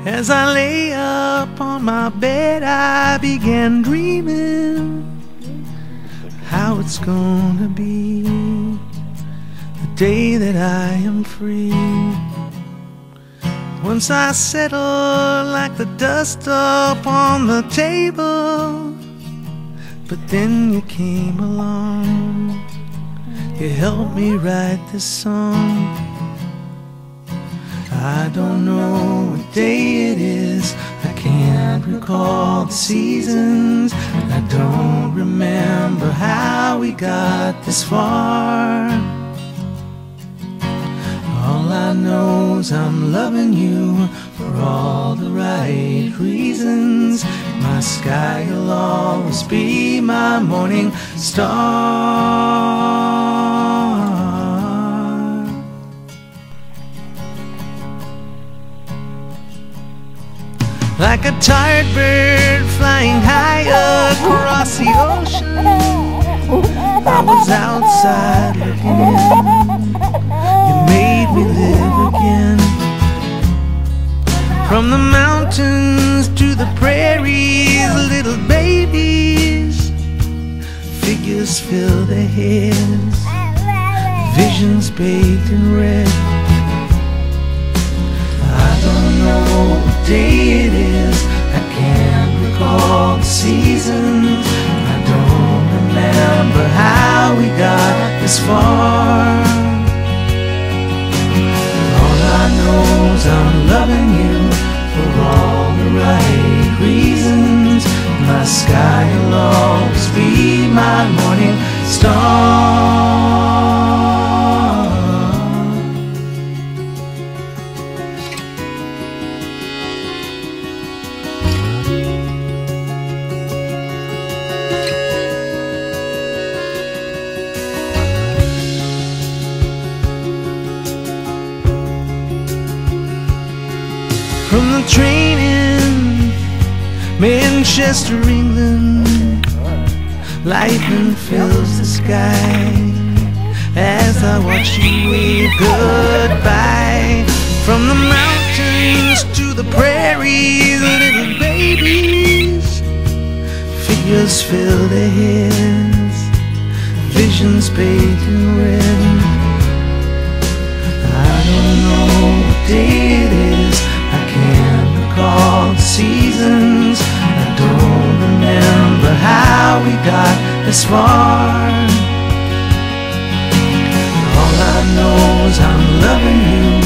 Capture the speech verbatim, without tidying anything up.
As I lay up on my bed, I began dreaming how it's gonna be the day that I am free. Once I settled like the dust upon the table, but then you came along, you helped me write this song. I don't know what day it is, I can't recall the seasons, I don't remember how we got this far. All I know is I'm loving you for all the right reasons. My sky will always be my morning star. Like a tired bird flying high across the ocean, I was outside looking in. You made me live again. From the mountains to the prairies, little babies, figures fill their heads, visions bathed in red. I don't know what day it is, I can't recall the seasons, I don't remember how we got this far. All I know is I'm loving you for all the right reasons. My sky will always be my morning star. From the train in Manchester, England, lightning fills the sky as I watch you wave goodbye. From the mountains to the prairies, little babies, figures fill their heads, visions bathed in red. I don't know what day it is, I can't recall the seasons, I don't remember how we got this far. All I know is I'm loving you